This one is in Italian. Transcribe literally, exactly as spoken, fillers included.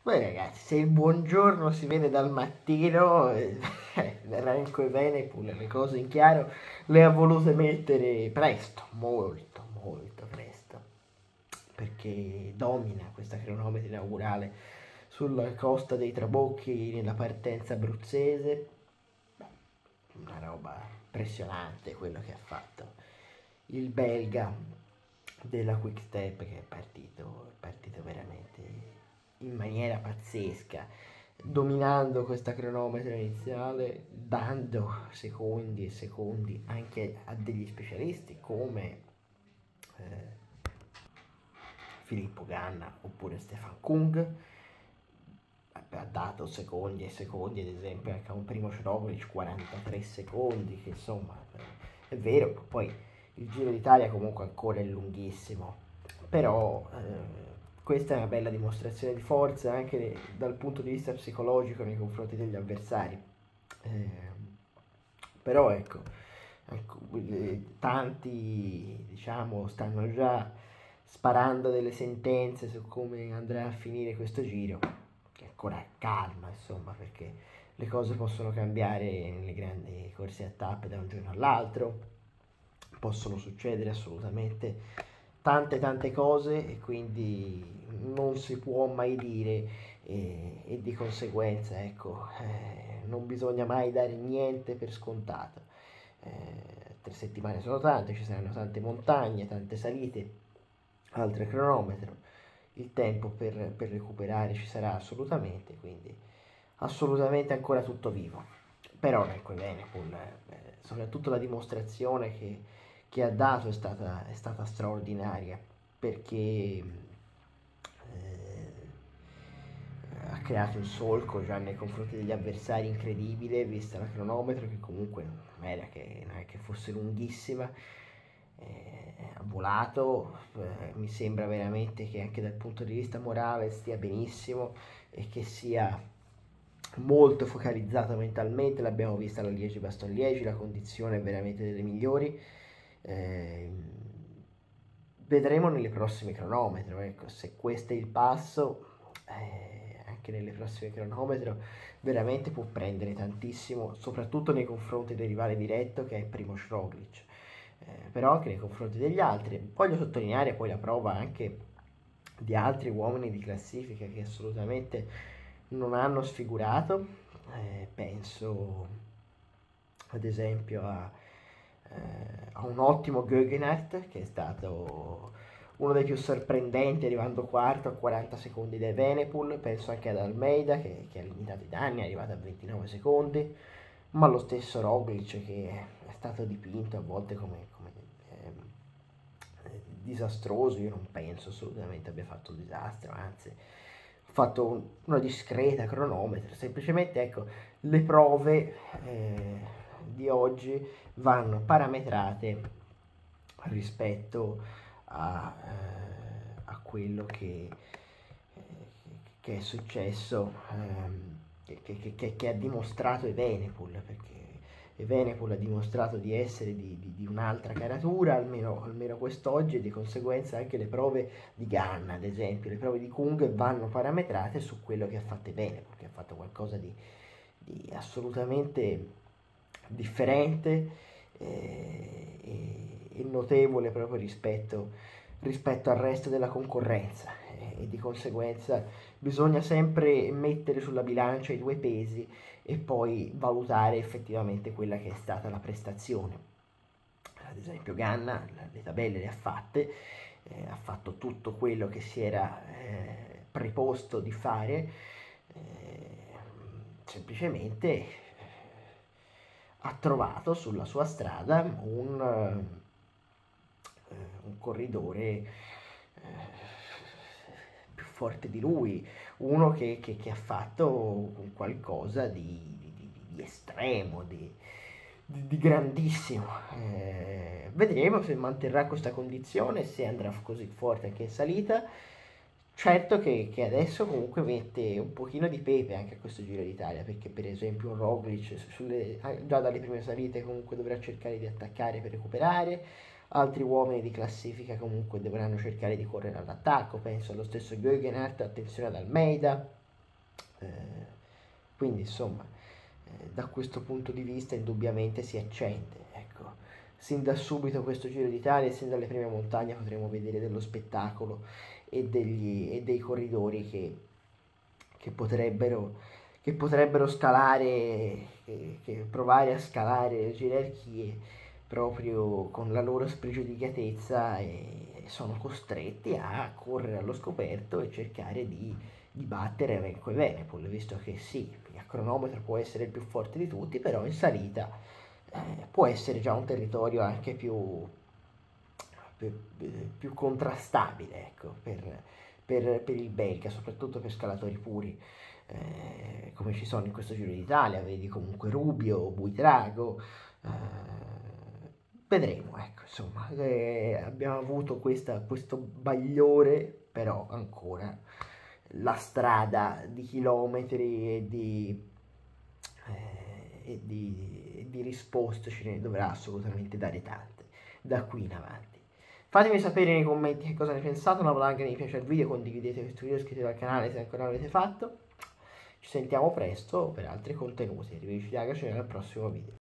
Beh ragazzi, se il buongiorno si vede dal mattino, eh, Renko e Venepul le cose in chiaro le ha volute mettere presto, molto, molto presto, perché domina questa cronometro inaugurale sulla costa dei Trabocchi nella partenza abruzzese. Una roba impressionante quello che ha fatto il belga della Quick Step, che è partito, è partito veramente in maniera pazzesca, dominando questa cronometro iniziale, dando secondi e secondi anche a degli specialisti come eh, Filippo Ganna oppure Stefan Kung. Ha dato secondi e secondi, ad esempio anche a un primo Roglic quarantatré secondi, che insomma è vero, poi il Giro d'Italia comunque ancora è lunghissimo, però eh, questa è una bella dimostrazione di forza anche dal punto di vista psicologico nei confronti degli avversari. Eh, però ecco, ecco, tanti diciamo stanno già sparando delle sentenze su come andrà a finire questo giro, che ancora calma insomma, perché le cose possono cambiare nelle grandi corse a tappe da un giorno all'altro, possono succedere assolutamente tante tante cose e quindi non si può mai dire, e, e di conseguenza ecco eh, non bisogna mai dare niente per scontato. Eh, tre settimane sono tante, ci saranno tante montagne, tante salite, altre cronometro, il tempo per, per recuperare ci sarà assolutamente, quindi assolutamente ancora tutto vivo. Però ecco bene, con, eh, soprattutto la dimostrazione che, che ha dato è stata, è stata straordinaria, perché eh, ha creato un solco già nei confronti degli avversari incredibile, vista la cronometro che comunque non era che, non è che fosse lunghissima, eh, ha volato, eh, mi sembra veramente che anche dal punto di vista morale stia benissimo e che sia molto focalizzato mentalmente. L'abbiamo vista alla Liegi-Bastogne-Liegi, la condizione è veramente delle migliori. Eh, vedremo nelle prossime cronometro, ecco, se questo è il passo, eh, anche nelle prossime cronometro veramente può prendere tantissimo, soprattutto nei confronti del rivale diretto che è Primož Roglic, eh, però anche nei confronti degli altri. Voglio sottolineare poi la prova anche di altri uomini di classifica che assolutamente non hanno sfigurato, eh, penso ad esempio a, eh, a un ottimo Gögenhardt che è stato uno dei più sorprendenti arrivando quarto a quaranta secondi dai Venepul, penso anche ad Almeida che, che ha limitato i danni, è arrivato a ventinove secondi, ma lo stesso Roglic che è stato dipinto a volte come, come eh, disastroso. Io non penso assolutamente abbia fatto un disastro, anzi ha fatto un, una discreta cronometro, semplicemente ecco le prove eh, di oggi vanno parametrate rispetto a, eh, a quello che, eh, che è successo, ehm, che, che, che, che ha dimostrato Evenepoel, perché Evenepoel ha dimostrato di essere di, di, di un'altra caratura, almeno, almeno quest'oggi, e di conseguenza anche le prove di Ganna, ad esempio, le prove di Kung vanno parametrate su quello che ha fatto Evenepoel, che ha fatto qualcosa di, di assolutamente differente eh, e, e notevole proprio rispetto, rispetto al resto della concorrenza, eh, e di conseguenza bisogna sempre mettere sulla bilancia i due pesi e poi valutare effettivamente quella che è stata la prestazione. Ad esempio Ganna le tabelle le ha fatte, eh, ha fatto tutto quello che si era eh, preposto di fare, eh, semplicemente ha trovato sulla sua strada un, eh, un corridore eh, più forte di lui, uno che, che, che ha fatto qualcosa di, di, di estremo, di, di, di grandissimo. Eh, vedremo se manterrà questa condizione, se andrà così forte anche in salita. Certo che, che adesso comunque mette un pochino di pepe anche a questo Giro d'Italia, perché per esempio un Roglic sulle, già dalle prime salite comunque dovrà cercare di attaccare per recuperare, altri uomini di classifica comunque dovranno cercare di correre all'attacco, penso allo stesso Gögenhardt, attenzione ad Almeida, Eh, quindi insomma, eh, da questo punto di vista indubbiamente si accende, ecco. Sin da subito questo Giro d'Italia, sin dalle prime montagne potremo vedere dello spettacolo e, degli, e dei corridori che, che potrebbero, che potrebbero scalare, che, che provare a scalare le gerarchie proprio con la loro spregiudicatezza e sono costretti a correre allo scoperto e cercare di, di battere Remco e Evenepoel, visto che sì, a cronometro può essere il più forte di tutti, però in salita eh, può essere già un territorio anche più, più, più contrastabile, ecco, per, per, per il belga, soprattutto per scalatori puri. Eh, come ci sono in questo Giro d'Italia, vedi comunque Rubio, Buitrago, eh, vedremo, ecco, insomma, eh, abbiamo avuto questa, questo bagliore, però ancora la strada di chilometri e di, eh, e di, e di risposte ce ne dovrà assolutamente dare tante da qui in avanti. Fatemi sapere nei commenti che cosa ne pensate, una like, mi piace il video, condividete questo video, iscrivetevi al canale se ancora non l'avete fatto. Ci sentiamo presto per altri contenuti. Arrivederci ragazzi, al prossimo video.